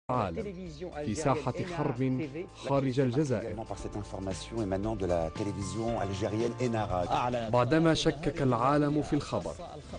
العالم في ساحة حرب خارج الجزائر بعدما شكك العالم في الخبر.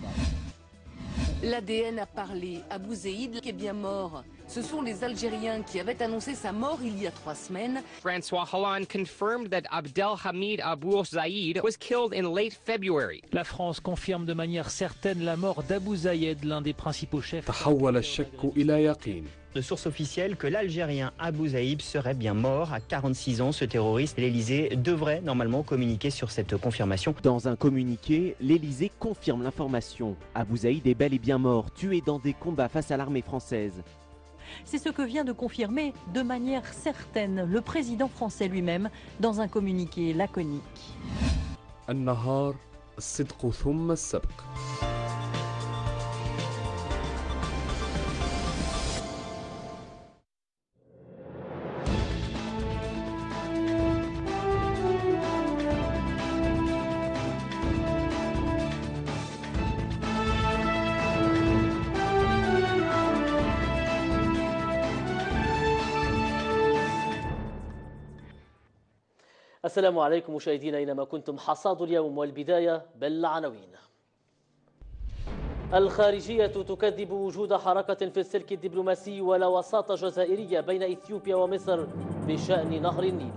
L'ADN a parlé. Abou Zeid qui est bien mort. Ce sont les Algériens qui avaient annoncé sa mort il y a 3 semaines. François Hollande confirmed that Abdelhamid Abou Zeid was killed in late February. La France confirme de manière certaine la mort d'Abou Zeid, l'un des principaux chefs. تحول الشك إلى يقين. De sources officielles que l'Algérien Abou Zeid serait bien mort à 46 ans. Ce terroriste, l'Élysée devrait normalement communiquer sur cette confirmation. Dans un communiqué, l'Élysée confirme l'information. Abou Zeid est bel et bien mort, tué dans des combats face à l'armée française. C'est ce que vient de confirmer de manière certaine le président français lui-même dans un communiqué laconique. النهار الصدق ثم السبق. السلام عليكم مشاهدينا أينما كنتم. حصاد اليوم والبداية بالعناوين. الخارجية تكذب وجود حركة في السلك الدبلوماسي ولا وساطة جزائرية بين إثيوبيا ومصر بشأن نهر النيل.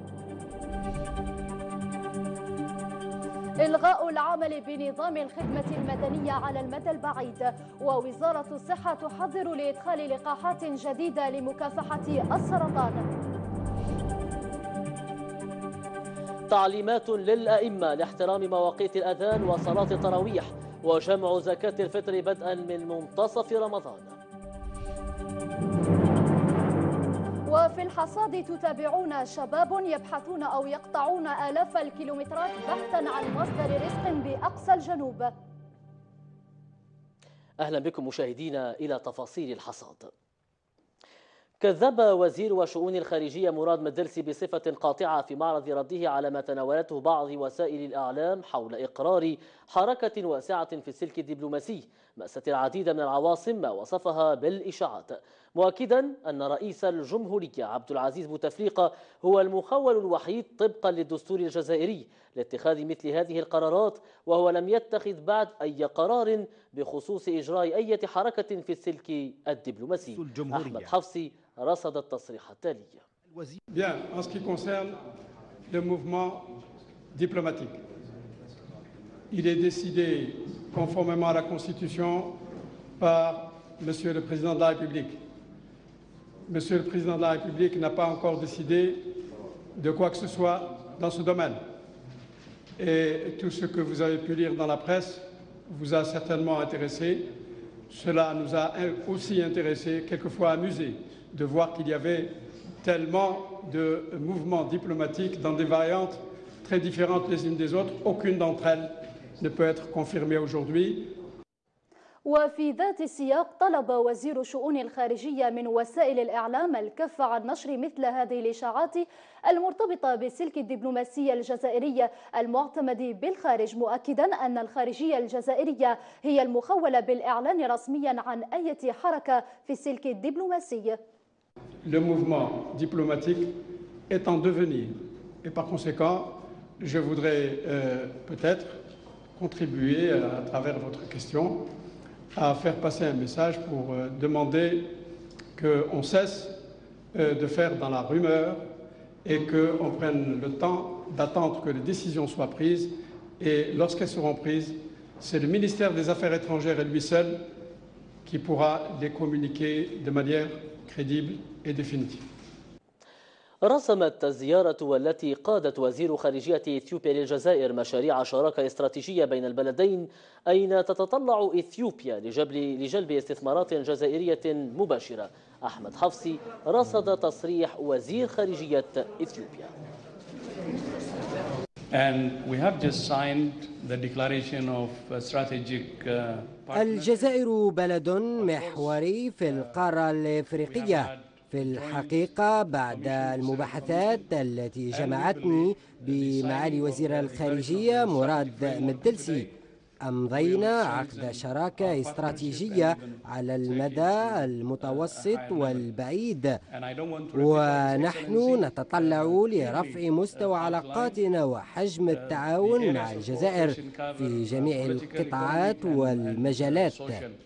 إلغاء العمل بنظام الخدمة المدنية على المدى البعيد، ووزارة الصحة تحضر لإدخال لقاحات جديدة لمكافحة السرطان. تعليمات للأئمة لاحترام مواقيت الأذان وصلاة التراويح وجمع زكاة الفطر بدءا من منتصف رمضان. وفي الحصاد تتابعون شباب يبحثون أو يقطعون آلاف الكيلومترات بحثا عن مصدر رزق بأقصى الجنوب. أهلا بكم مشاهدينا إلى تفاصيل الحصاد. كذب وزير وشؤون الخارجية مراد مدلسي بصفة قاطعة في معرض رده على ما تناولته بعض وسائل الإعلام حول إقرار حركة واسعة في السلك الدبلوماسي مأست العديد من العواصم ما وصفها بالإشاعات، مؤكدا أن رئيس الجمهورية عبد العزيز بوتفليقة هو المخول الوحيد طبقا للدستور الجزائري لاتخاذ مثل هذه القرارات، وهو لم يتخذ بعد أي قرار بخصوص إجراء أي حركة في السلك الدبلوماسي. أحمد حفصي رصد التصريح التالي. Bien, en ce qui concerne le mouvement diplomatique, il est décidé conformément à la Constitution par Monsieur le Président de la République. Monsieur le Président de la République n'a pas encore décidé de quoi que ce soit dans ce domaine. Et tout ce que vous avez pu lire dans la presse vous a certainement intéressé. Cela nous a aussi intéressé, quelquefois amusé, de voir qu'il y avait tellement de mouvements diplomatiques dans des variantes très différentes les unes des autres. Aucune d'entre elles ne peut être confirmée aujourd'hui. وفي ذات السياق طلب وزير شؤون الخارجية من وسائل الإعلام الكف عن نشر مثل هذه الإشاعات المرتبطة بالسلك الدبلوماسي الجزائري المعتمد بالخارج، مؤكدا أن الخارجية الجزائرية هي المخولة بالإعلان رسميا عن أي حركة في السلك الدبلوماسي. Le mouvement diplomatique est en devenir et par conséquent, je voudrais peut-être contribuer à travers votre question à faire passer un message pour demander qu'on cesse de faire dans la rumeur et qu'on prenne le temps d'attendre que les décisions soient prises. Et lorsqu'elles seront prises, c'est le ministère des Affaires étrangères et lui seul qui pourra les communiquer de manière crédible et définitive. رسمت الزيارة والتي قادت وزير خارجية إثيوبيا للجزائر مشاريع شراكة استراتيجية بين البلدين أين تتطلع إثيوبيا لجلب استثمارات جزائرية مباشرة. أحمد حفصي رصد تصريح وزير خارجية إثيوبيا. And we have just signed the declaration of strategic الجزائر بلد محوري في القارة الإفريقية. في الحقيقة بعد المباحثات التي جمعتني بمعالي وزير الخارجية مراد مدلسي أمضينا عقد شراكة استراتيجية على المدى المتوسط والبعيد، ونحن نتطلع لرفع مستوى علاقاتنا وحجم التعاون مع الجزائر في جميع القطاعات والمجالات.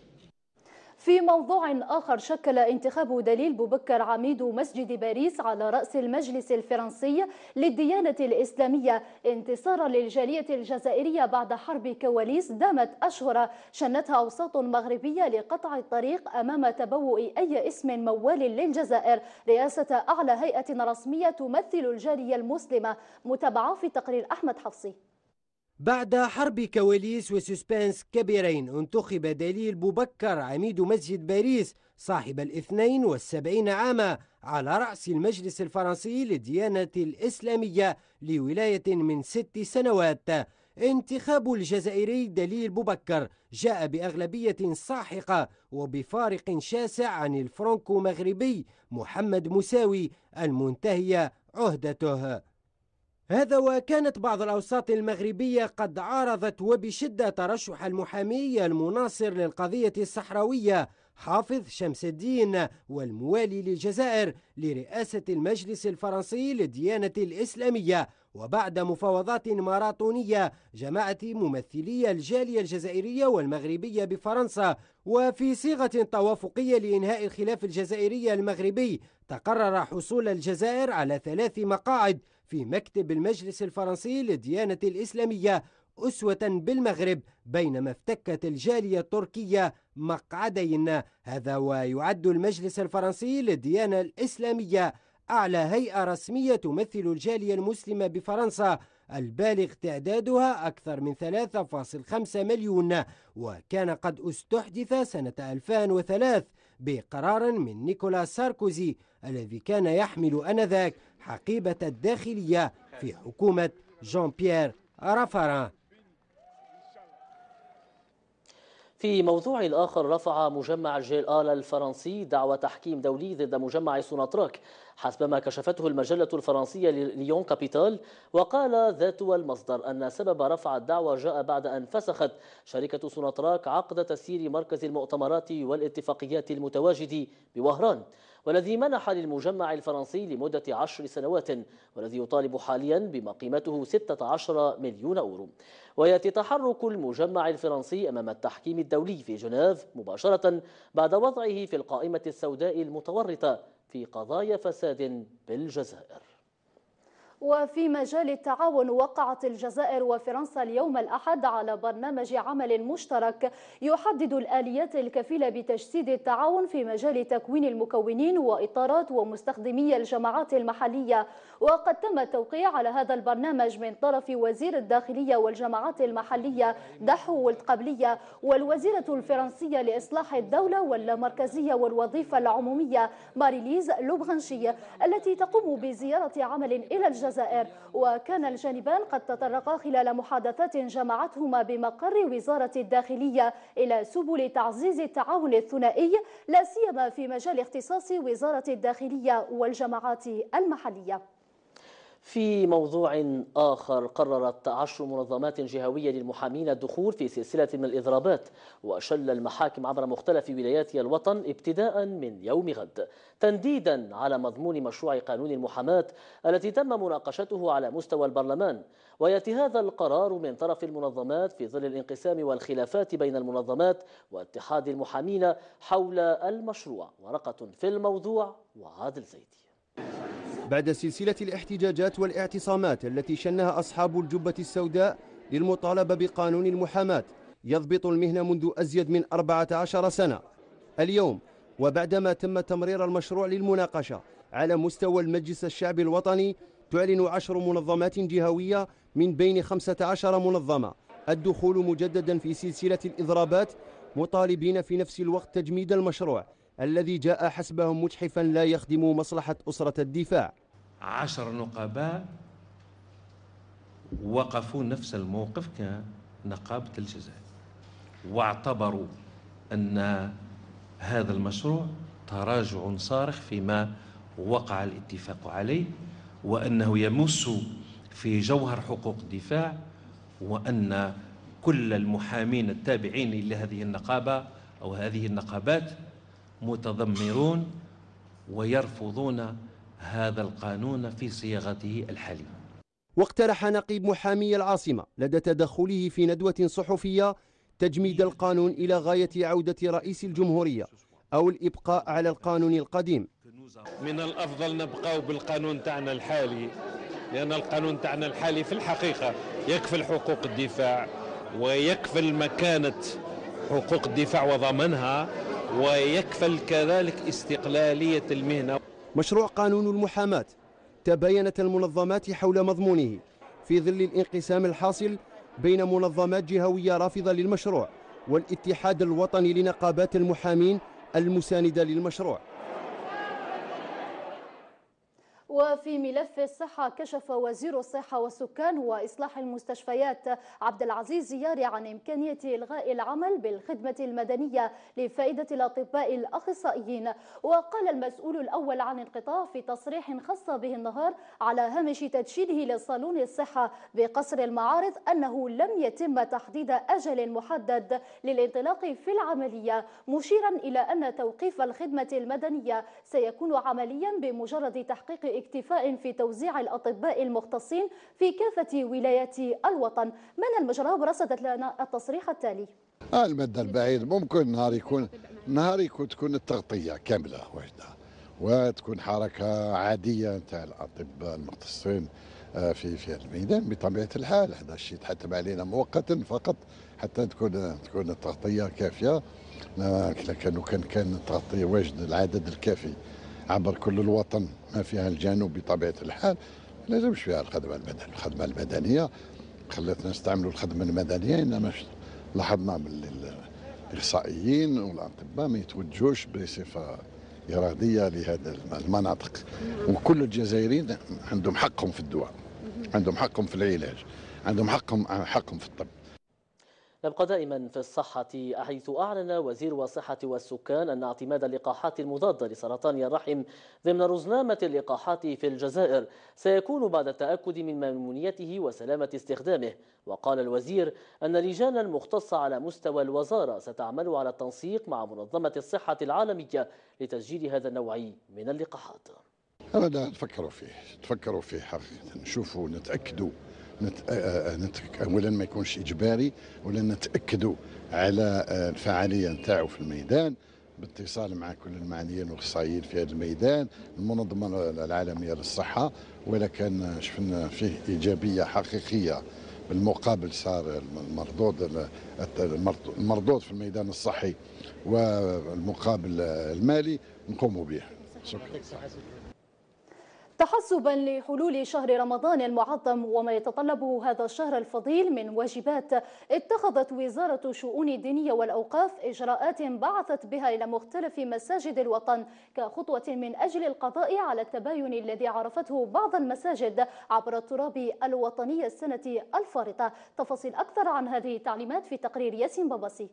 في موضوع آخر، شكل انتخاب دليل بوبكر عميد مسجد باريس على رأس المجلس الفرنسي للديانة الإسلامية انتصارا للجالية الجزائرية بعد حرب كواليس دامت أشهر شنتها أوساط مغربية لقطع الطريق أمام تبوء أي اسم موال للجزائر رئاسة أعلى هيئة رسمية تمثل الجالية المسلمة. متابعة في تقرير أحمد حفصي. بعد حرب كواليس وسسبانس كبيرين انتخب دليل بوبكر عميد مسجد باريس صاحب 72 عاما على رأس المجلس الفرنسي للديانة الإسلامية لولاية من 6 سنوات. انتخاب الجزائري دليل بوبكر جاء بأغلبية ساحقة وبفارق شاسع عن الفرنكو مغربي محمد مساوي المنتهي عهدته. هذا وكانت بعض الأوساط المغربية قد عارضت وبشدة ترشح المحامي المناصر للقضية الصحراوية حافظ شمس الدين والموالي للجزائر لرئاسة المجلس الفرنسي للديانة الإسلامية. وبعد مفاوضات ماراثونية جمعت ممثلي الجالية الجزائرية والمغربية بفرنسا وفي صيغة توافقية لإنهاء الخلاف الجزائري المغربي، تقرر حصول الجزائر على 3 مقاعد في مكتب المجلس الفرنسي للديانة الإسلامية أسوة بالمغرب، بينما افتكت الجالية التركية مقعدين. هذا ويعد المجلس الفرنسي للديانة الإسلامية أعلى هيئة رسمية تمثل الجالية المسلمة بفرنسا، البالغ تعدادها أكثر من 3.5 مليون، وكان قد استحدث سنة 2003 بقرار من نيكولاس ساركوزي الذي كان يحمل آنذاك حقيبة الداخلية في حكومة جان بيير رافاران. في موضوع آخر، رفع مجمع الجيل آل الفرنسي دعوى تحكيم دولي ضد مجمع سوناتراك حسبما كشفته المجلة الفرنسية ليون كابيتال، وقال ذات المصدر أن سبب رفع الدعوى جاء بعد أن فسخت شركة سوناتراك عقد تسيير مركز المؤتمرات والاتفاقيات المتواجد بوهران، والذي منح للمجمع الفرنسي لمدة 10 سنوات، والذي يطالب حاليا بما قيمته 16 مليون أورو. ويأتي تحرك المجمع الفرنسي أمام التحكيم الدولي في جنيف مباشرة بعد وضعه في القائمة السوداء المتورطة في قضايا فساد بالجزائر. وفي مجال التعاون، وقعت الجزائر وفرنسا اليوم الأحد على برنامج عمل مشترك يحدد الآليات الكفيلة بتجسيد التعاون في مجال تكوين المكونين وإطارات ومستخدمي الجماعات المحلية. وقد تم التوقيع على هذا البرنامج من طرف وزير الداخلية والجماعات المحلية دحو والقبلية والوزيرة الفرنسية لإصلاح الدولة واللامركزية والوظيفة العمومية ماريليز لوبغانشي، التي تقوم بزيارة عمل إلى الجزائر. وكان الجانبان قد تطرقا خلال محادثات جمعتهما بمقر وزارة الداخلية إلى سبل تعزيز التعاون الثنائي، لا سيما في مجال اختصاص وزارة الداخلية والجماعات المحلية. في موضوع آخر، قررت 10 منظمات جهوية للمحامين الدخول في سلسلة من الإضرابات وشل المحاكم عبر مختلف ولايات الوطن ابتداء من يوم غد، تنديدا على مضمون مشروع قانون المحاماة التي تم مناقشته على مستوى البرلمان. ويأتي هذا القرار من طرف المنظمات في ظل الانقسام والخلافات بين المنظمات واتحاد المحامين حول المشروع. ورقة في الموضوع وعادل زيدي. بعد سلسلة الاحتجاجات والاعتصامات التي شنها أصحاب الجبة السوداء للمطالبة بقانون المحاماة يضبط المهنة منذ أزيد من 14 سنة، اليوم وبعدما تم تمرير المشروع للمناقشة على مستوى المجلس الشعبي الوطني، تعلن 10 منظمات جهوية من بين 15 منظمة الدخول مجددا في سلسلة الإضرابات، مطالبين في نفس الوقت تجميد المشروع الذي جاء حسبهم مجحفا لا يخدم مصلحة أسرة الدفاع. 10 نقباء وقفوا نفس الموقف كنقابة الجزائر، واعتبروا أن هذا المشروع تراجع صارخ فيما وقع الاتفاق عليه، وأنه يمس في جوهر حقوق الدفاع، وأن كل المحامين التابعين لهذه النقابة أو هذه النقابات متذمرون ويرفضون هذا القانون في صياغته الحالية. واقترح نقيب محامي العاصمة لدى تدخله في ندوة صحفية تجميد القانون إلى غاية عودة رئيس الجمهورية أو الإبقاء على القانون القديم. من الأفضل نبقاو بالقانون تاعنا الحالي، لأن القانون تاعنا الحالي في الحقيقة يكفل حقوق الدفاع ويكفل مكانة حقوق الدفاع وضمنها ويكفل كذلك استقلالية المهنة. مشروع قانون المحاماة تباينت المنظمات حول مضمونه في ظل الانقسام الحاصل بين منظمات جهوية رافضة للمشروع والاتحاد الوطني لنقابات المحامين المساندة للمشروع. وفي ملف الصحة، كشف وزير الصحة والسكان وإصلاح المستشفيات عبد العزيز زياري عن إمكانية إلغاء العمل بالخدمة المدنية لفائدة الأطباء الأخصائيين. وقال المسؤول الأول عن القطاع في تصريح خاص به النهار على هامش تدشينه لصالون الصحة بقصر المعارض أنه لم يتم تحديد أجل محدد للانطلاق في العملية، مشيرا إلى أن توقيف الخدمة المدنية سيكون عمليا بمجرد تحقيق اكتفاء في توزيع الأطباء المختصين في كافة ولايات الوطن. من المجراب رصدت لنا التصريح التالي. المدى البعيد ممكن نهار يكون تكون التغطية كاملة واحدة وتكون حركة عادية نتاع الأطباء المختصين في الميدان بطبيعة الحال. هذا الشيء تحتم علينا مؤقتا فقط حتى تكون التغطية كافية. لكن كان التغطية واجد العدد الكافي عبر كل الوطن ما فيها الجنوب بطبيعة الحال لازمش فيها الخدمة المدنية. خلتنا نستعملوا الخدمة المدنية، إنما لاحظنا باللي الإخصائيين والأطباء ما يتوجهوش بصفة إرادية لهذه المناطق. وكل الجزائريين عندهم حقهم في الدواء، عندهم حقهم في العلاج، عندهم حقهم في الطب. نبقى دائما في الصحة، حيث أعلن وزير الصحة والسكان أن اعتماد اللقاحات المضادة لسرطان الرحم ضمن رزنامة اللقاحات في الجزائر سيكون بعد التأكد من مأمونيته وسلامة استخدامه. وقال الوزير أن لجانا مختصة على مستوى الوزارة ستعمل على التنسيق مع منظمة الصحة العالمية لتسجيل هذا النوع من اللقاحات. هذا تفكروا فيه حقيقة، نشوفوا نتأكدوا اولا ما يكونش اجباري، ولا نتاكدوا على الفعاليه نتاعو في الميدان باتصال مع كل المعنيين والاخصائيين في هذا الميدان، المنظمه العالميه للصحه. ولكن شفنا فيه ايجابيه حقيقيه بالمقابل صار المردود في الميدان الصحي والمقابل المالي نقوموا به. شكرا. تحسبا لحلول شهر رمضان المعظم وما يتطلبه هذا الشهر الفضيل من واجبات، اتخذت وزارة الشؤون الدينية والأوقاف إجراءات بعثت بها إلى مختلف مساجد الوطن كخطوة من أجل القضاء على التباين الذي عرفته بعض المساجد عبر التراب الوطني السنة الفارطة. تفاصيل أكثر عن هذه التعليمات في تقرير ياسين باباسي.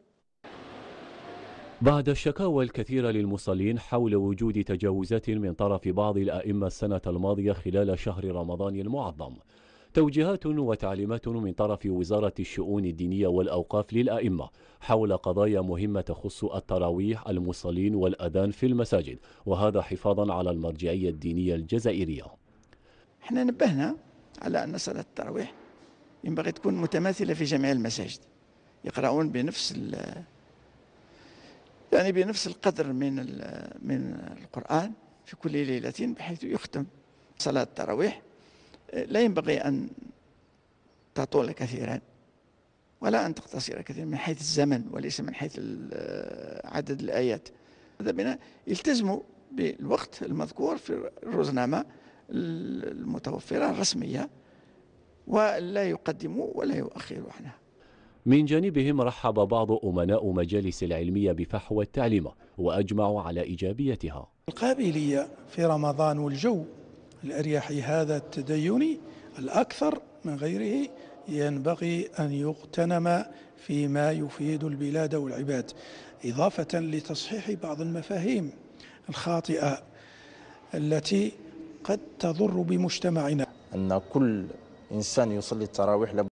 بعد الشكاوى الكثيرة للمصلين حول وجود تجاوزات من طرف بعض الأئمة السنة الماضية خلال شهر رمضان المعظم، توجيهات وتعليمات من طرف وزارة الشؤون الدينية والأوقاف للأئمة حول قضايا مهمة تخص التراويح، المصلين والأذان في المساجد، وهذا حفاظا على المرجعية الدينية الجزائرية. احنا نبهنا على أن صلاة التراويح ينبغي تكون متماثلة في جميع المساجد، يقرؤون بنفس القدر من القرآن في كل ليلة بحيث يختم. صلاة التراويح لا ينبغي أن تطول كثيرا ولا أن تقتصر كثيرا من حيث الزمن وليس من حيث عدد الآيات. هذا بنا يلتزموا بالوقت المذكور في الرزنامة المتوفرة الرسمية ولا يقدموا ولا يؤخروا عنها. من جانبهم رحب بعض أمناء مجالس العلمية بفحوى التعليمة وأجمعوا على إيجابيتها. القابلية في رمضان والجو الأريحي هذا التديني الأكثر من غيره ينبغي أن يغتنم فيما يفيد البلاد والعباد، إضافة لتصحيح بعض المفاهيم الخاطئة التي قد تضر بمجتمعنا. أن كل إنسان يصلي التراويح